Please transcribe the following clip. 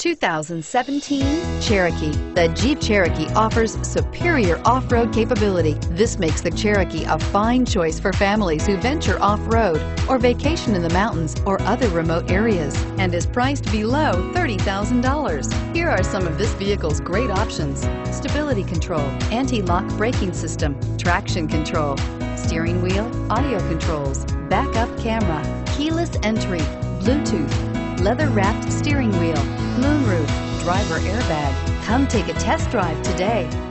2017 Cherokee. The Jeep Cherokee offers superior off-road capability. This makes the Cherokee a fine choice for families who venture off-road or vacation in the mountains or other remote areas, and is priced below $30,000. Here are some of this vehicle's great options: stability control, anti-lock braking system, traction control, steering wheel audio controls, backup camera, keyless entry, Bluetooth, leather-wrapped steering wheel, moonroof, driver airbag. Come take a test drive today.